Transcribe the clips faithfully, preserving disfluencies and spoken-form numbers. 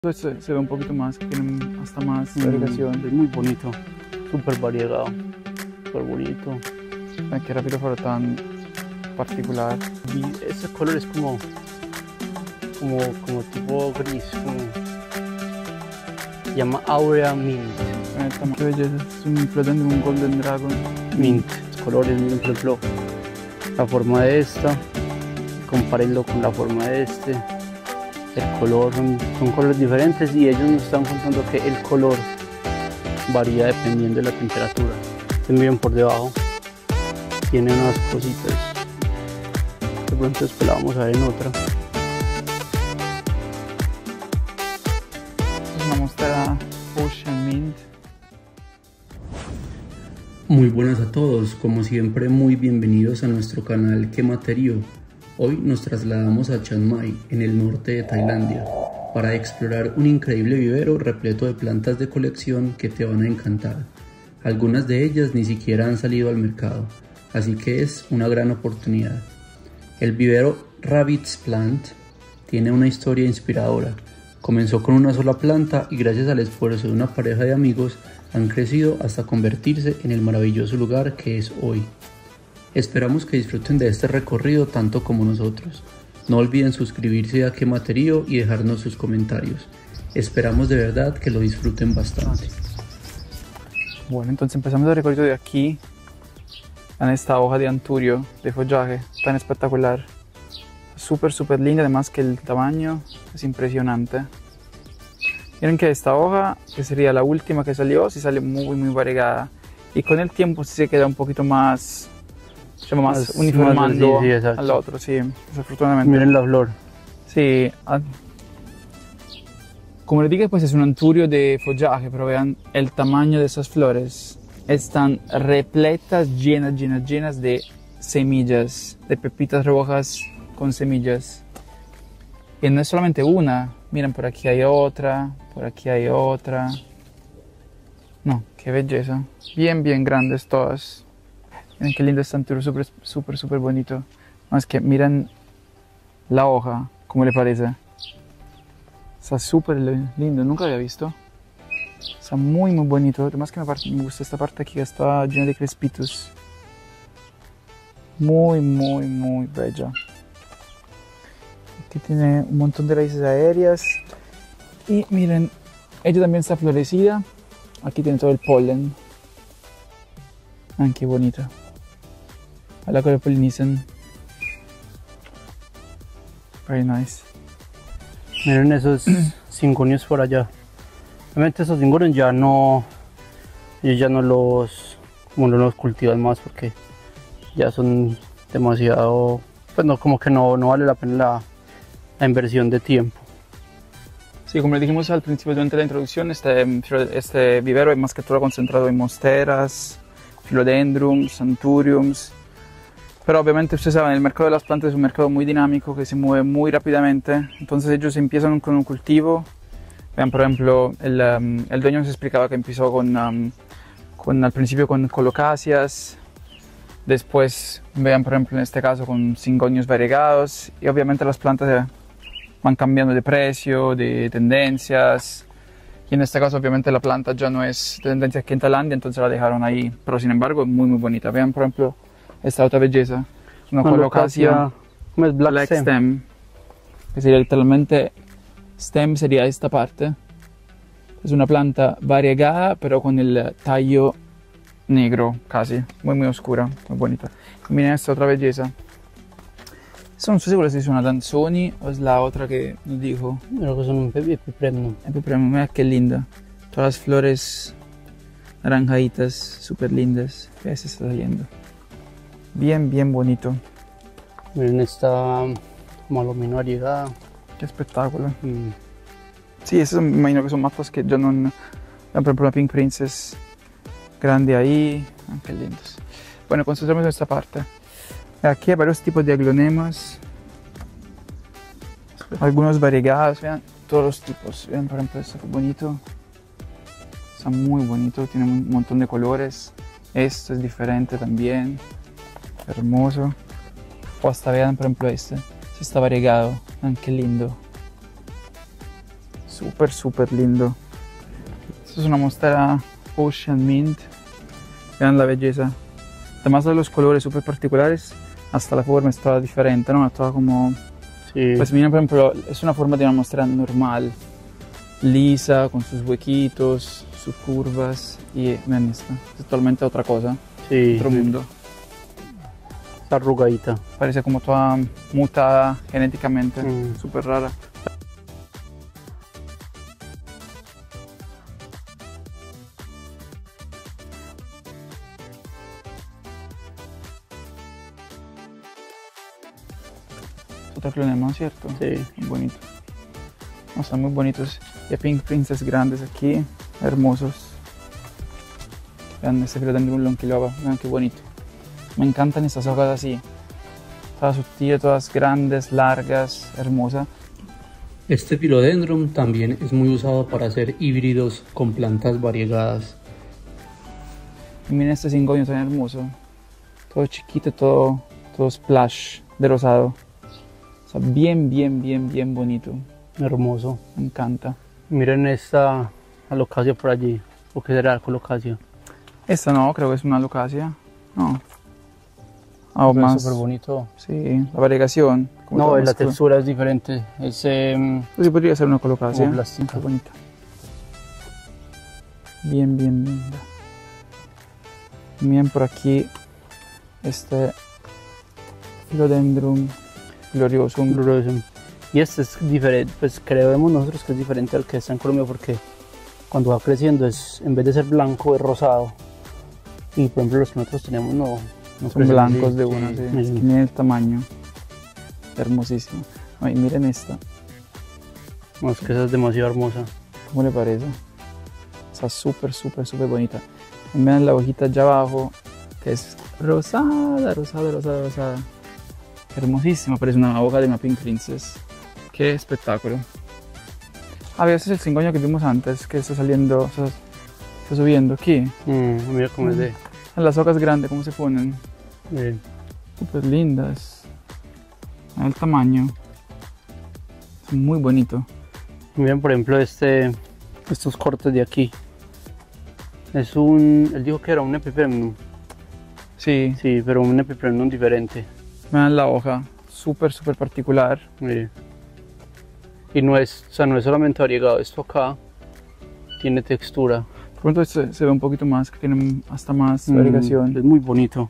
Se, se ve un poquito más, tiene hasta más variegación. Es muy bonito, súper variegado, súper bonito. Ay, qué rápido fue tan particular. Y ese color es como, como, como tipo gris, como, se llama Aurea Mint. Eh, qué belleza, es un Philodendron, un Golden Dragon. Mint, los colores, miren por ejemplo, la forma de esta, compárenlo con la forma de este. El color, son, son colores diferentes y ellos nos están contando que el color varía dependiendo de la temperatura. Ustedes miren por debajo, tiene unas cositas, de pronto después la vamos a ver en otra. Es una monstera Ocean Mint. Muy buenas a todos, como siempre muy bienvenidos a nuestro canal Quematerio. Hoy nos trasladamos a Chiang Mai, en el norte de Tailandia, para explorar un increíble vivero repleto de plantas de colección que te van a encantar. Algunas de ellas ni siquiera han salido al mercado, así que es una gran oportunidad. El vivero Rabbit's Plant tiene una historia inspiradora. Comenzó con una sola planta y gracias al esfuerzo de una pareja de amigos han crecido hasta convertirse en el maravilloso lugar que es hoy. Esperamos que disfruten de este recorrido tanto como nosotros. No olviden suscribirse a Quematerio y dejarnos sus comentarios. Esperamos de verdad que lo disfruten bastante. Bueno, entonces empezamos el recorrido de aquí, en esta hoja de anturio de follaje tan espectacular. Súper, súper linda, además que el tamaño es impresionante. Miren que esta hoja, que sería la última que salió, sí sale muy, muy variegada. Y con el tiempo sí se queda un poquito más... más, más uniformando más, sí, sí, al otro, sí, desafortunadamente. Miren la flor. Sí, como les dije, pues es un anturio de follaje, pero vean el tamaño de esas flores. Están repletas, llenas, llenas, llenas de semillas, de pepitas rojas con semillas. Y no es solamente una, miren, por aquí hay otra, por aquí hay otra. No, qué belleza. Bien, bien grandes todas. Miren qué lindo este anturio, súper, súper, súper bonito. Más que miren la hoja, ¿cómo le parece? Está súper lindo, nunca lo había visto. Está muy, muy bonito. Además que me, parte, me gusta esta parte aquí que está llena de crespitos. Muy, muy, muy bella. Aquí tiene un montón de raíces aéreas. Y miren, ella también está florecida. Aquí tiene todo el polen. Ah, qué bonito. Ojalá que lo polinicen. Very nice. Miren esos cingonios por allá. Realmente esos cingonios ya no, ellos ya no los, como no los cultivan más porque ya son demasiado, pues no, como que no, no vale la pena la, la inversión de tiempo. Sí, como les dijimos al principio durante la introducción, este, este vivero es más que todo concentrado en monsteras, philodendrums, anthuriums. Pero obviamente ustedes saben, el mercado de las plantas es un mercado muy dinámico que se mueve muy rápidamente. Entonces ellos empiezan con un cultivo. Vean, por ejemplo, el, um, el dueño nos explicaba que empezó con, um, con al principio con colocacias. Después, vean, por ejemplo, en este caso con cingonios variegados. Y obviamente las plantas van cambiando de precio, de tendencias. Y en este caso obviamente la planta ya no es de tendencia aquí en Tailandia, entonces la dejaron ahí. Pero sin embargo es muy muy bonita. Vean, por ejemplo, esta otra belleza, una colocacia, ¿cómo es? Black, black stem. stem, que sería literalmente, stem sería esta parte. Es una planta variegada, pero con el tallo negro casi, muy muy oscura, muy bonita. Y miren esta otra belleza. No estoy seguro si es una Danzoni o es la otra que nos dijo. Creo que son un epipremnum. Epipremnum, mira qué linda. Todas las flores naranjaditas, súper lindas. Ya se está saliendo. Bien, bien bonito. Miren esta malomino variegada. Qué espectáculo. Mm. Sí, esas me imagino que son matas que yo no... Por ejemplo, la Pink Princess grande ahí. Ah, qué lindos. Bueno, concentramos en esta parte. Aquí hay varios tipos de aglonemas. Algunos variegados, vean todos los tipos. Vean, por ejemplo, este bonito. Está muy bonito, tiene un montón de colores. Esto es diferente también. Hermoso. O hasta vean, por ejemplo, este. Este está variegado. Vean qué lindo. súper, súper lindo. Esto es una monstera Ocean Mint. Vean la belleza. Además de los colores súper particulares, hasta la forma está diferente, ¿no? Está como... Sí. Pues miren, por ejemplo, es una forma de una monstera normal, lisa, con sus huequitos, sus curvas, y vean esta, es totalmente otra cosa, Sí. otro mundo. Está arrugadita. Parece como toda mutada genéticamente, Mm. súper rara. Otro clonema, ¿cierto? Sí. Muy bonito. No, están muy bonitos. Y hay Pink Princess grandes aquí, hermosos. Vean este Philodendron Longkiloba, vean qué bonito. Me encantan estas hojas así. Todas sutiles, todas grandes, largas, hermosas. Este Philodendron también es muy usado para hacer híbridos con plantas variegadas. Y miren este cigüeño tan hermoso. Todo chiquito, todo, todo splash de rosado. O sea, bien, bien, bien, bien bonito. Hermoso. Me encanta. Miren esta alocasia por allí. ¿O qué será colocasia? Esta no, creo que es una alocasia. No. Ah, o Es más. súper bonito. Sí, la variegación. como No, toda la más clo- textura es diferente. Es em, Pues sí, podría ser una colocasia. como plástica. Qué bonita. Bien, bien linda. Miren por aquí este Philodendron gloriosum. glorioso. Y este es diferente, pues creemos nosotros que es diferente al que está en Colombia porque cuando va creciendo es, en vez de ser blanco, es rosado. Y por ejemplo los que nosotros tenemos no, no Son crecen blancos así. de una, sí. Sí. Es que miren el tamaño. Hermosísimo. Ay, miren esta. No, es que esa es demasiado hermosa. ¿Cómo le parece? Está súper, súper, súper bonita. Y miren la hojita allá abajo, que es rosada, rosada, rosada, rosada. Hermosísima, parece una hoja de una Pink Princess. Qué espectáculo. Ah, ese es el cigüeño que vimos antes, que está saliendo, está, está subiendo aquí. Mm, mira cómo es de. Las hojas grandes, cómo se ponen. Miren. Súper lindas. Vean el tamaño. Es muy bonito. Miren por ejemplo este, estos cortes de aquí. Es un, él dijo que era un epipremnum. Sí, Sí, pero un epipremnum diferente. vean la hoja. Súper, súper particular. Miren. Y no es, o sea, no es solamente variegado, esto acá tiene textura. Por pronto se, se ve un poquito más, que tiene hasta más Mm, variegación. es muy bonito.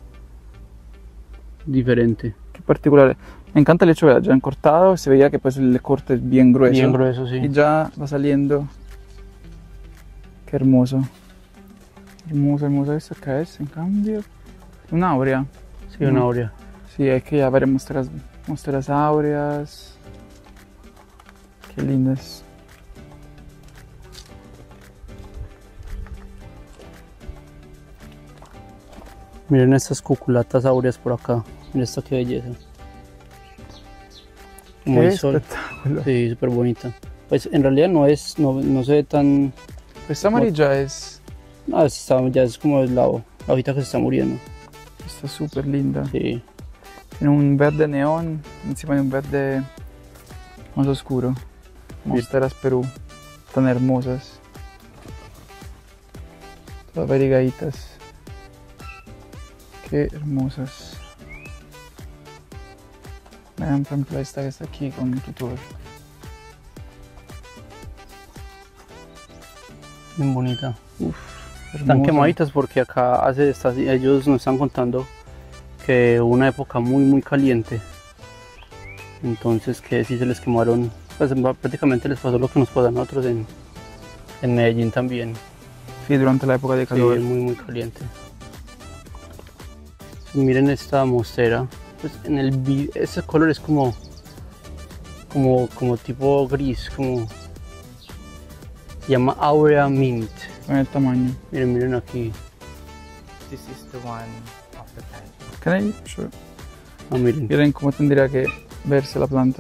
Diferente. Qué particular. Me encanta el hecho de que hayan cortado, se veía que pues el corte es bien grueso. Bien grueso, sí. Y ya va saliendo. Qué hermoso. Hermoso, hermoso. ¿Esto qué es? En cambio, una áurea. Sí, una Mm. aurea. Sí, hay que ya ver monsteras, monsteras áureas. Qué lindas. Miren estas cuculatas áureas por acá. Miren esta qué belleza. Como Qué el sol. espectáculo. Sí, súper bonita. Pues en realidad no es, no, no se ve tan. Esta amarilla es, No, esta está- ya es como el lado, la hojita que se está muriendo. está súper linda. Sí. Tiene un verde neón encima de un verde más oscuro. Monsteras Perú, tan hermosas. Todas variegaditas. Qué hermosas. Vean, por ejemplo, esta que está aquí con tutor. Bien bonita. Están Hermosa. quemaditas porque acá hace estas, ellos nos están contando que hubo una época muy muy caliente. Entonces que sí se les quemaron, pues prácticamente les pasó lo que nos pasó a nosotros en, en Medellín también. Sí, durante la época de Sí, calor. muy muy caliente. Miren esta monstera. Pues en el vi- ese color es como como como tipo gris, como se llama Aurea Mint. Vean el tamaño. Miren, miren aquí. This is the one of the plant. Can I? Sure. Ah, miren. Miren cómo tendría que verse la planta.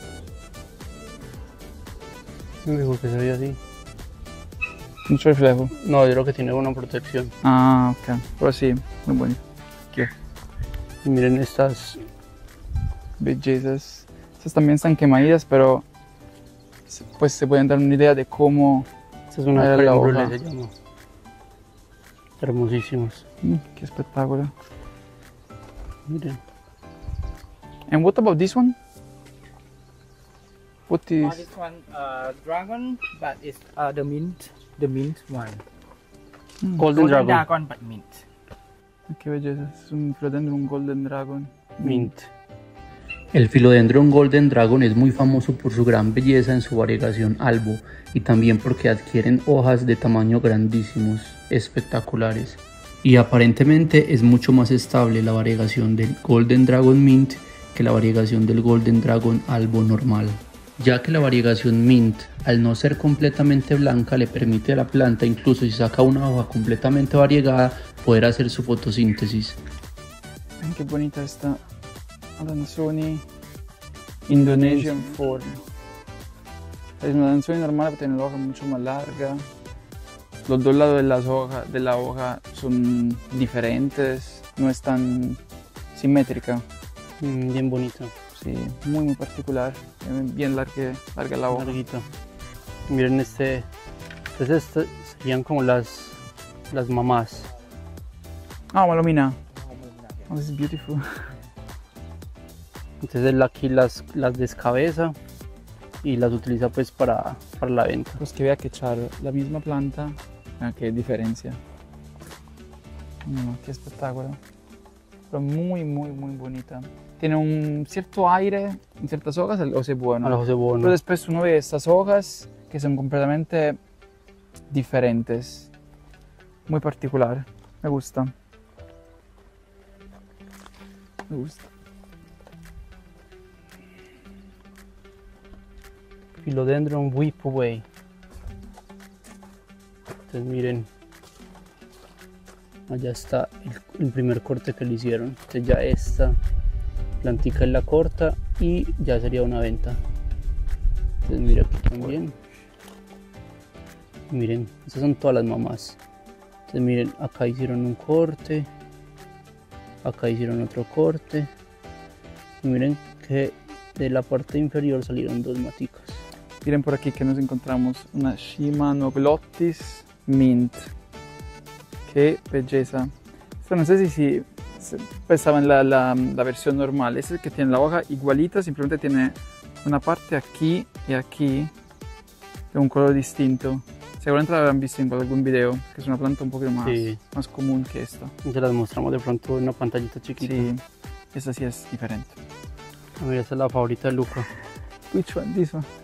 Me dijo que se veía así. Mucho reflejo. No, yo creo que tiene buena protección. Ah, ok. Pero sí, muy bonito. Y miren estas. Bellezas. Estas también están quemaditas, pero pues se pueden dar una idea de cómo Esta es una era la crème hoja. brûlée, se llama. Hermosísimos. Mm, qué espectáculo. Miren. And what about this one? What Oh, is... this one uh, dragon, but it's uh, the mint, the mint one. Mm, Golden Dragon. dragon, but mint. qué belleza, es un Philodendron Golden Dragon. Mint. El Philodendron Golden Dragon es muy famoso por su gran belleza en su variegación albo y también porque adquieren hojas de tamaño grandísimos, espectaculares. Y aparentemente es mucho más estable la variegación del Golden Dragon Mint que la variegación del Golden Dragon albo normal, ya que la variegación Mint, al no ser completamente blanca, le permite a la planta, incluso si saca una hoja completamente variegada, poder hacer su fotosíntesis. Ven qué bonita esta Adansonii Indonesian Form. Es una Adansonii normal, pero tiene la hoja mucho más larga. Los dos lados de, las hojas, de la hoja son diferentes, no es tan simétrica. Mm, bien bonito. Sí, muy muy particular, bien larga, larga la hoja. Larguito. Miren este. Entonces estas serían como las, las mamás. Ah, Malomina. Oh, this is beautiful. Entonces él aquí las, las descabeza y las utiliza pues para, para la venta. Pues que vea que echar la misma planta, ah, qué diferencia. No, qué espectáculo. Pero muy, muy, muy bonita. Tiene un cierto aire en ciertas hojas, el ojo es bueno. A los de bono. Pero después uno ve estas hojas que son completamente diferentes. Muy particular. Me gusta. Me gusta. Philodendron Whip Away. Entonces miren, allá está el, el primer corte que le hicieron. Entonces ya esta plantica es la corta y ya sería una venta. Entonces mira aquí también. Miren, estas son todas las mamás. Entonces miren, acá hicieron un corte, acá hicieron otro corte. Y miren que de la parte inferior salieron dos maticas. Miren por aquí que nos encontramos una Shimanoglottis Mint. Qué belleza. Esta no sé si, si, si pues estaba en la, la, la versión normal. Este es el que tiene la hoja igualita, simplemente tiene una parte aquí y aquí de un color distinto. Seguramente la habrán visto en algún video, que es una planta un poco más, Sí. más común que esta. Y se las mostramos de pronto en una pantallita chiquita. Sí, esta sí es diferente. Ah, mira, esta es la favorita de Luca. Which one? This one.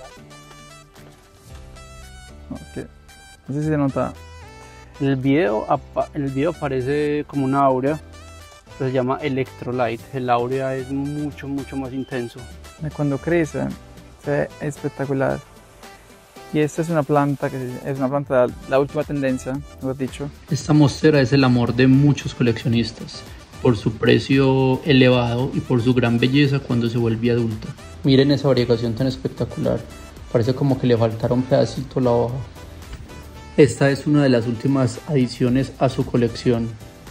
No, que, no sé si se nota. En el video, apa- en el video aparece como una áurea, pero se llama Electrolyte. El áurea es mucho, mucho más intenso. Cuando crece, se ve espectacular. Y esta es una planta que es una planta de la última tendencia, lo has dicho. Esta monstera es el amor de muchos coleccionistas, por su precio elevado y por su gran belleza cuando se vuelve adulta. Miren esa variegación tan espectacular, parece como que le faltara un pedacito a la hoja. Esta es una de las últimas adiciones a su colección.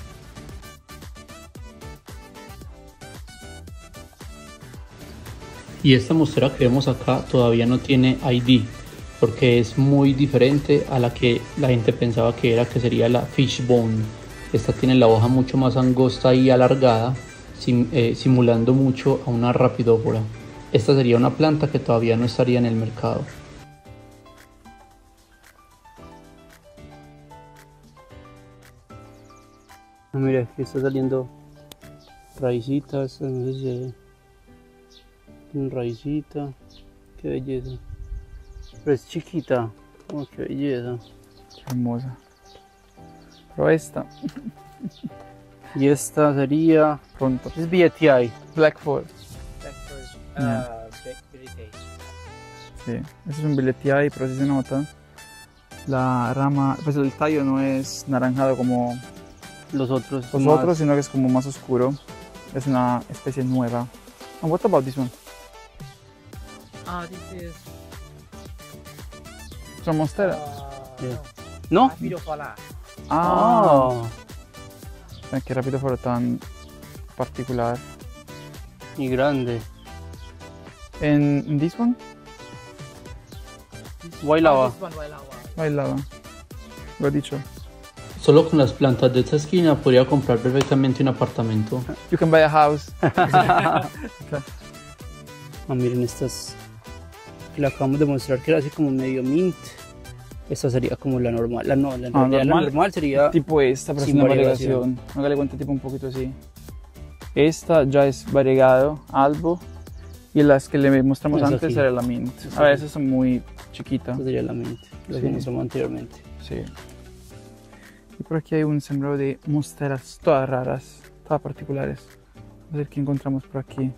Y esta monstera que vemos acá todavía no tiene I D, porque es muy diferente a la que la gente pensaba que era, que sería la Fishbone. Esta tiene la hoja mucho más angosta y alargada, sim, eh, simulando mucho a una rapidófora. Esta sería una planta que todavía no estaría en el mercado. Ah, mira, aquí está saliendo raicitas, no sé si se ve. Una raicita, qué belleza. Pero es chiquita, oh, qué belleza. Qué hermosa. Pero esta, Y esta sería, pronto. es B T I. Black Forest. That's first, uh, Yeah. Black Heritage. Sí, este es un Billetii, pero sí se nota. La rama, pues el tallo no es naranjado como Los otros los son más- otros, sino que es como más oscuro. Es una especie nueva. And what about this one? Ah, this is ¿Es una monstera? uh, Yeah. ¿No? Raphidophora. Ah, Ah, Ay, qué rápido fue tan particular. y grande. En this one? Guaylava. This one, Wailava. Bailaba. Lo he dicho. Solo con las plantas de esta esquina podría comprar perfectamente un apartamento. You can buy a house. Ah, miren estas que le acabamos de mostrar que era así como medio mint. Esta sería como la normal. La, no, la, Ah, realidad, normal. la normal sería Tipo esta, pero Sin sin la variegación. variegación. Hágale cuenta tipo un poquito así. Esta ya es variegado, albo. Y las que le mostramos Esa antes aquí. era la mint. Esa A ver, aquí. esas son muy chiquitas. esta sería la mint. Lo que Sí. mostramos anteriormente. Sí. Y por aquí hay un sembrado de monsteras todas raras, todas particulares. A ver qué encontramos por aquí.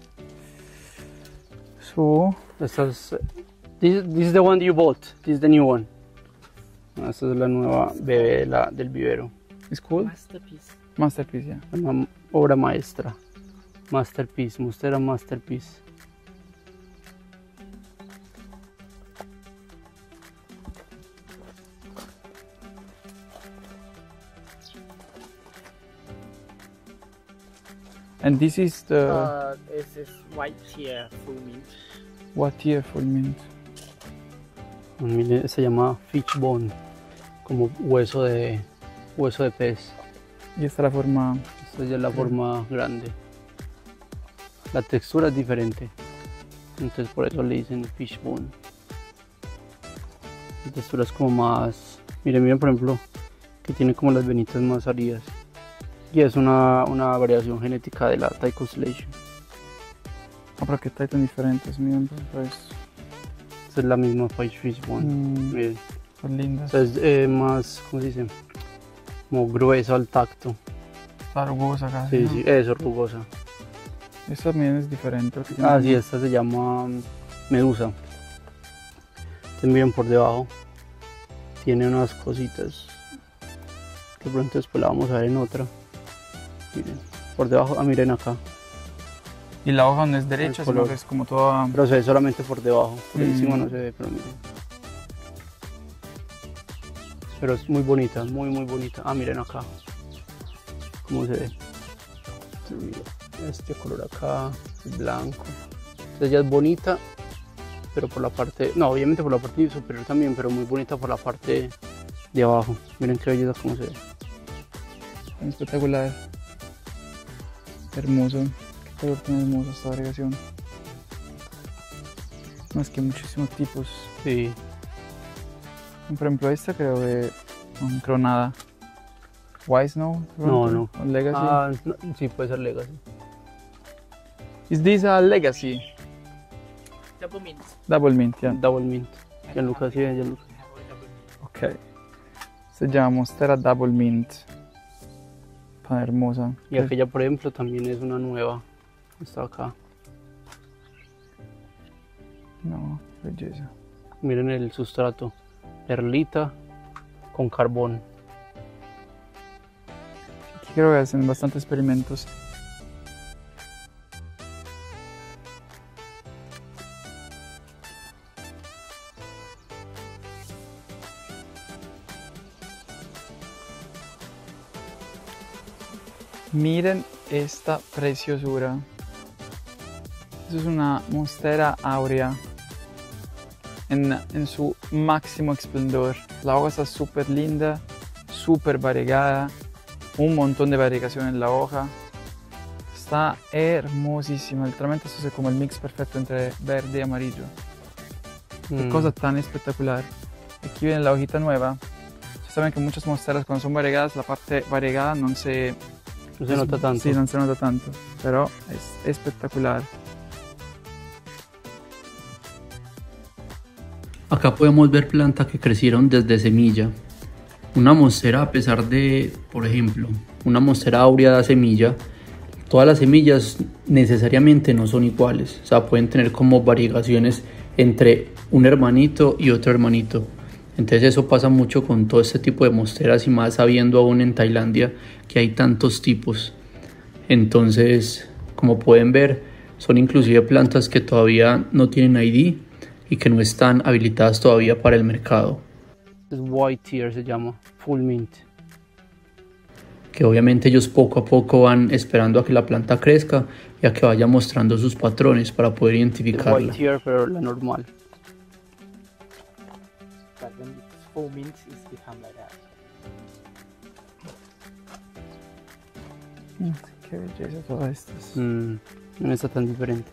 So, Estas, this, this is the one you bought. This is the new one. Esta es la nueva bebé de la, del vivero. it's cool. Masterpiece. Masterpiece, yeah. Una obra maestra. Masterpiece. Monstera Masterpiece. And this is the Uh, this is white tear full mint. what year full mint? Miren, se llama fish bone. Como hueso de, hueso de pez. Y esta es la forma. Esta ya es la forma grande. La textura es diferente. Entonces por eso le dicen fish bone. La textura es como más... Miren, miren por ejemplo que tiene como las venitas más áridas. Y es una, una variación genética de la Thai Constellation. Ah, pero que está tan diferentes, miren, pues. Esta es la misma fish fish bone. Mm, Miren. son lindas. Esta es eh, más, ¿cómo se dice? Como gruesa al tacto. Está rugosa casi. Sí, ¿no? sí, eso, rugosa. Esta también es diferente. porque tiene Ah, un- sí, esta se llama medusa. Entonces miren por debajo. Tiene unas cositas. Que pronto después la vamos a ver en otra. Miren, por debajo, ah, miren acá. Y la hoja no es derecha, El sino color. que es como toda. Pero se ve solamente por debajo. Por Mm. encima no se ve, pero miren. Pero es muy bonita, muy muy bonita. Ah, miren acá. ¿Cómo se ve? Entonces, mira, este color acá, el blanco. Entonces ya es bonita, pero por la parte, no, obviamente por la parte superior también, pero muy bonita por la parte de abajo. Miren qué belleza cómo se ve. Espectacular. Hermoso. Qué color tan hermoso esta variegación. Más que muchísimos tipos. Sí. Por ejemplo, esta creo que. No creo nada. Wise no? No, no. O Legacy. Ah, no, sí, puede ser Legacy. Is this a Legacy? Double mint. Double mint, yeah. Double Mint. Gianluca, sí, Gianluca. I have a double mint. Ok. Se llama Monstera Double Mint. Tan hermosa. Y aquella, por ejemplo, también es una nueva. Está acá. No, belleza. Miren el sustrato. Perlita con carbón. Aquí creo que hacen bastantes experimentos. Miren esta preciosura. Esto es una monstera áurea en, en su máximo esplendor. La hoja está súper linda, súper variegada, un montón de variegación en la hoja. Está hermosísima, literalmente esto es como el mix perfecto entre verde y amarillo. Qué Mm. cosa tan espectacular. Aquí viene la hojita nueva. Ustedes saben que muchas monsteras cuando son variegadas, la parte variegada no se, No se nota tanto. Sí, no se nota tanto, pero es espectacular. Acá podemos ver plantas que crecieron desde semilla. Una monstera, a pesar de, por ejemplo, una monstera áurea da semilla, todas las semillas necesariamente no son iguales. O sea, pueden tener como variegaciones entre un hermanito y otro hermanito. Entonces eso pasa mucho con todo este tipo de monsteras y más sabiendo aún en Tailandia que hay tantos tipos. Entonces, como pueden ver, son inclusive plantas que todavía no tienen I D y que no están habilitadas todavía para el mercado. Es White Tear, se llama. Full Mint. Que obviamente ellos poco a poco van esperando a que la planta crezca y a que vaya mostrando sus patrones para poder Es identificarla. White Tear, pero la normal. but when it's full mint, it's become like that. Mm, qué belleza todas estas. Mm, no está tan diferente.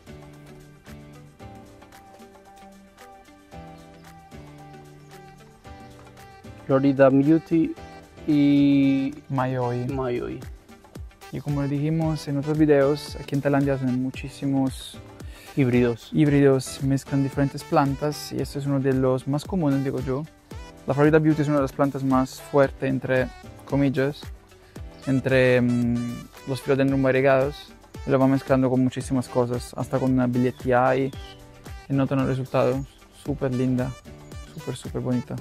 Florida Beauty y Mayoi. Mayoi. Y como les dijimos en otros videos, aquí en Tailandia hacen muchísimos Híbridos. híbridos, mezclan diferentes plantas y este es uno de los más comunes, digo yo. La Florida Beauty es una de las plantas más fuertes, entre comillas, entre um, los philodendron variegados. Y lo va mezclando con muchísimas cosas, hasta con una billetía y notan el resultado. Súper linda, súper, súper bonita.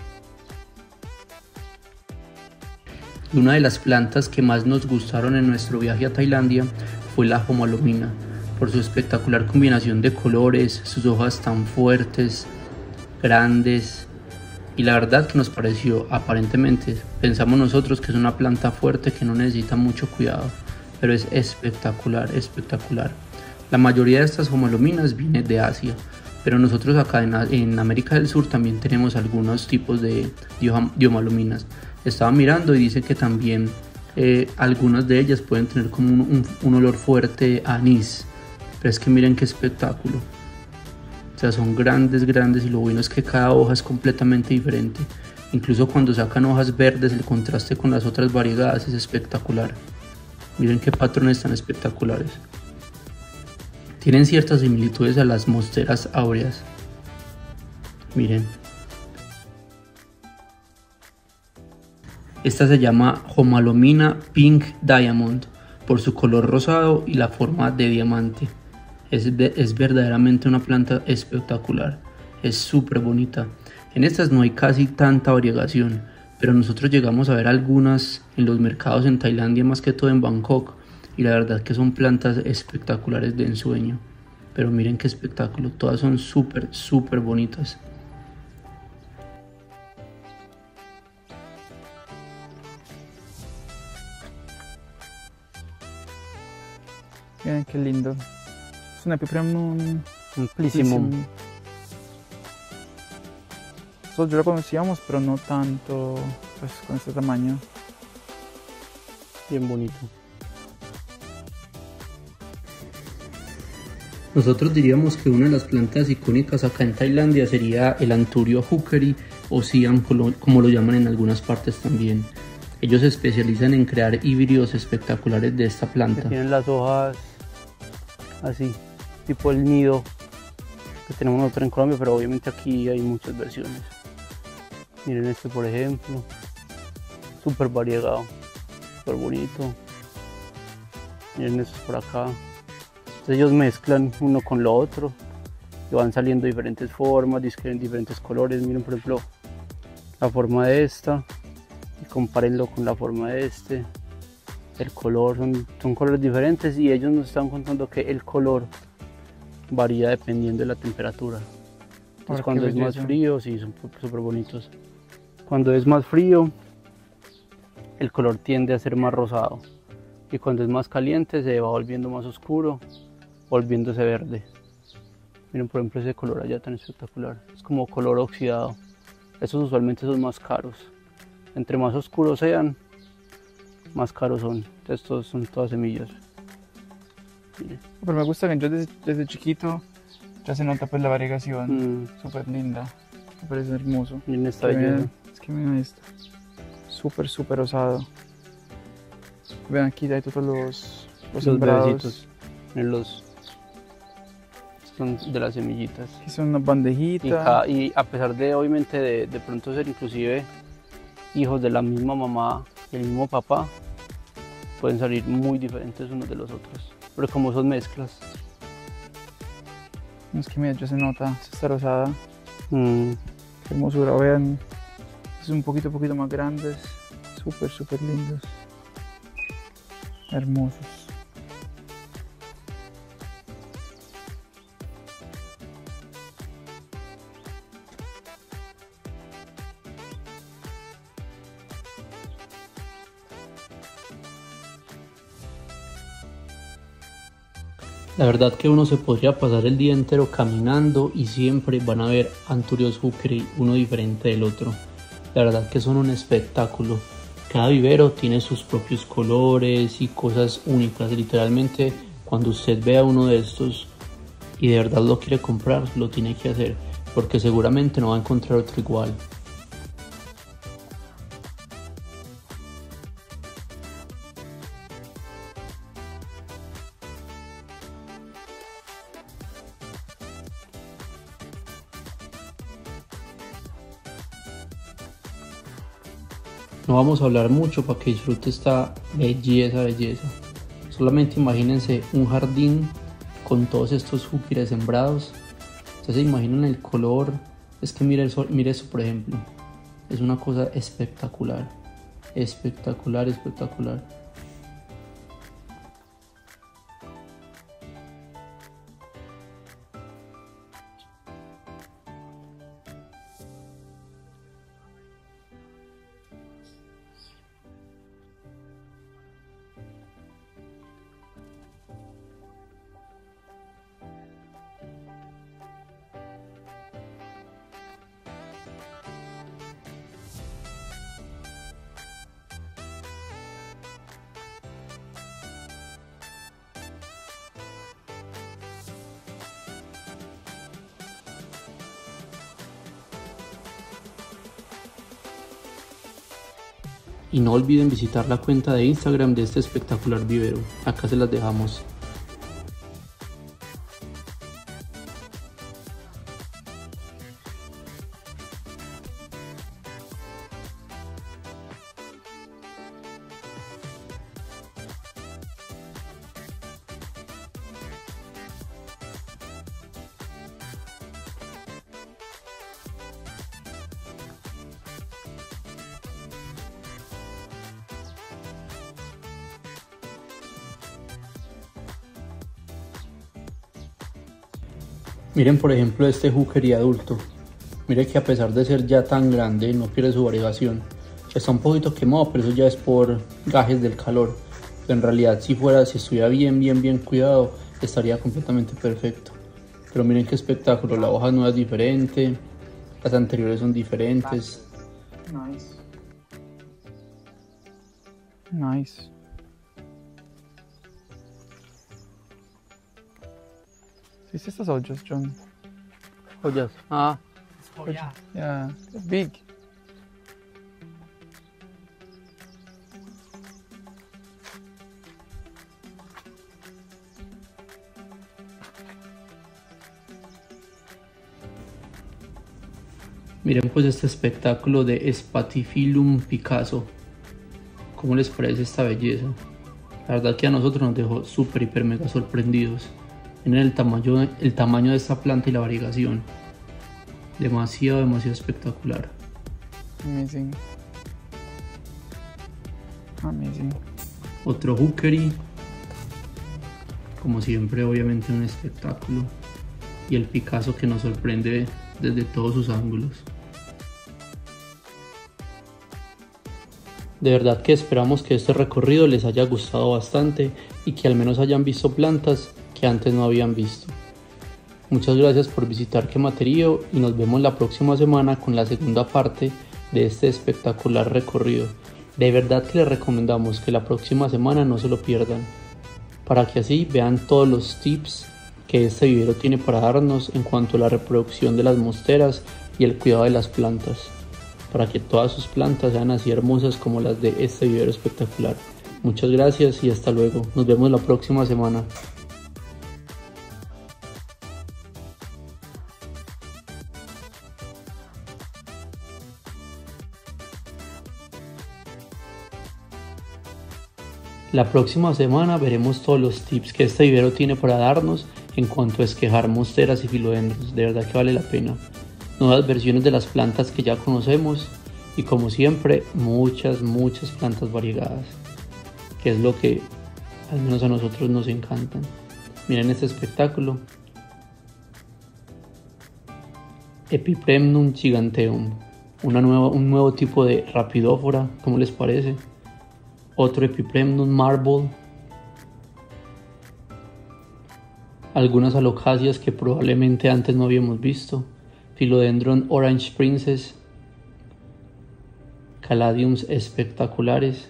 Una de las plantas que más nos gustaron en nuestro viaje a Tailandia fue la Homalomina, por su espectacular combinación de colores, sus hojas tan fuertes, grandes, y la verdad que nos pareció, aparentemente, pensamos nosotros que es una planta fuerte que no necesita mucho cuidado, pero es espectacular, espectacular. La mayoría de estas Homalominas viene de Asia, pero nosotros acá en, en América del Sur también tenemos algunos tipos de, de Homalominas. Estaba mirando y dice que también eh, algunas de ellas pueden tener como un, un, un olor fuerte a anís, pero es que miren qué espectáculo. O sea, son grandes, grandes, y lo bueno es que cada hoja es completamente diferente. Incluso cuando sacan hojas verdes, el contraste con las otras variegadas es espectacular. Miren qué patrones tan espectaculares. Tienen ciertas similitudes a las monsteras áureas. Miren. Esta se llama Homalomina Pink Diamond por su color rosado y la forma de diamante. Es, es verdaderamente una planta espectacular, es súper bonita. En estas no hay casi tanta variegación, pero nosotros llegamos a ver algunas en los mercados en Tailandia, más que todo en Bangkok, y la verdad que son plantas espectaculares de ensueño. Pero miren qué espectáculo, todas son súper, súper bonitas. Miren qué lindo. Es un Epipremnum Amplísimo. Nosotros ya lo conocíamos, pero no tanto, pues, con este tamaño. Bien bonito. Nosotros diríamos que una de las plantas icónicas acá en Tailandia sería el Anturio Hookery o Siam, como lo llaman en algunas partes también. Ellos se especializan en crear híbridos espectaculares de esta planta. Que tienen las hojas así, tipo el nido que tenemos nosotros en Colombia, pero obviamente aquí hay muchas versiones. Miren este por ejemplo, súper variegado, súper bonito. Miren estos por acá. Entonces ellos mezclan uno con lo otro y van saliendo diferentes formas, diferentes colores. Miren por ejemplo la forma de esta y compárenlo con la forma de este. El color, son, son colores diferentes y ellos nos están contando que el color varía dependiendo de la temperatura. Entonces Ahora, cuando es belleza. más frío, sí, son súper bonitos. Cuando es más frío, el color tiende a ser más rosado. Y cuando es más caliente, se va volviendo más oscuro, volviéndose verde. Miren por ejemplo ese color allá tan espectacular. Es como color oxidado. Esos usualmente son más caros. Entre más oscuros sean, más caros son. Estos son todas semillas. Miren. Pero me gusta que yo desde, desde chiquito ya se nota pues la variegación. Mm, Súper linda. Me parece hermoso. miren esta Que belleza. vean- es que miren esto. Súper, súper osado. Vean aquí hay todos los, los Los sembrados. bebecitos. Miren los. Son de las semillitas. Aquí son una Y, bandejita. ca- y a pesar de obviamente de, de pronto ser inclusive hijos de la misma mamá y el mismo papá, pueden salir muy diferentes unos de los otros, pero como son mezclas. No, es que mira, ya se nota, se está rosada. Mm, Qué hermosura, vean. Es un poquito, poquito más grandes. Súper, súper lindos. Hermosos. La verdad que uno se podría pasar el día entero caminando y siempre van a ver Anturios Hookery uno diferente del otro. La verdad que son un espectáculo. Cada vivero tiene sus propios colores y cosas únicas. Literalmente cuando usted vea uno de estos y de verdad lo quiere comprar, lo tiene que hacer, porque seguramente no va a encontrar otro igual. No vamos a hablar mucho para que disfrute esta belleza, belleza. Solamente imagínense un jardín con todos estos hookery sembrados. Ustedes se imaginan el color. Es que mire eso, mire eso por ejemplo. Es una cosa espectacular. Espectacular, espectacular. Y no olviden visitar la cuenta de Instagram de este espectacular vivero. Acá se las dejamos. Miren por ejemplo este hookery adulto. Miren que a pesar de ser ya tan grande no pierde su variegación. Está un poquito quemado, pero eso ya es por gajes del calor. Pero en realidad si fuera, si estuviera bien, bien, bien cuidado, estaría completamente perfecto. Pero miren qué espectáculo, la hoja nueva es diferente, las anteriores son diferentes. Nice. Nice. ¿Viste estas ollas, John? Ollas. Ah, Oh yeah. Yeah, they're big. Miren pues este espectáculo de Spathiphyllum Picasso. ¿Cómo les parece esta belleza? La verdad que a nosotros nos dejó súper, hiper, mega sorprendidos. Miren el tamaño, el tamaño de esta planta y la variegación. Demasiado, demasiado espectacular. Amazing. Amazing. Otro hookery. Como siempre, obviamente un espectáculo. Y el Picasso que nos sorprende desde todos sus ángulos. De verdad que esperamos que este recorrido les haya gustado bastante y que al menos hayan visto plantas que antes no habían visto. Muchas gracias por visitar Quematerío y nos vemos la próxima semana con la segunda parte de este espectacular recorrido. De verdad que les recomendamos que la próxima semana no se lo pierdan, para que así vean todos los tips que este vivero tiene para darnos en cuanto a la reproducción de las monsteras y el cuidado de las plantas, para que todas sus plantas sean así hermosas como las de este vivero espectacular. Muchas gracias y hasta luego. Nos vemos la próxima semana. La próxima semana veremos todos los tips que este vivero tiene para darnos en cuanto a esquejar monsteras y filodendros. De verdad que vale la pena. Nuevas versiones de las plantas que ya conocemos y como siempre muchas, muchas plantas variegadas, que es lo que al menos a nosotros nos encantan. Miren este espectáculo. Epipremnum giganteum, una nueva, un nuevo tipo de rapidófora, ¿cómo les parece? Otro Epipremnum marble. algunas alocasias que probablemente antes no habíamos visto, Philodendron Orange Princess, Caladiums espectaculares,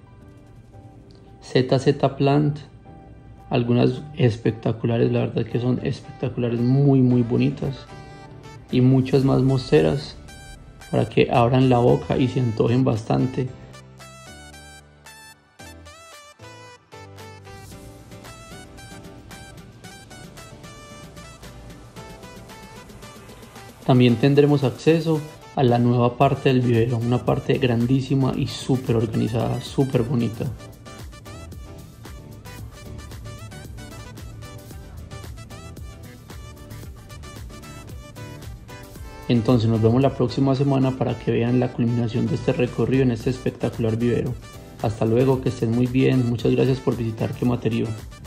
Z Z Plant, algunas espectaculares, la verdad que son espectaculares, muy muy bonitas, y muchas más monsteras para que abran la boca y se antojen bastante. También tendremos acceso a la nueva parte del vivero, una parte grandísima y súper organizada, súper bonita. Entonces nos vemos la próxima semana para que vean la culminación de este recorrido en este espectacular vivero. Hasta luego, que estén muy bien, muchas gracias por visitar Quematerío.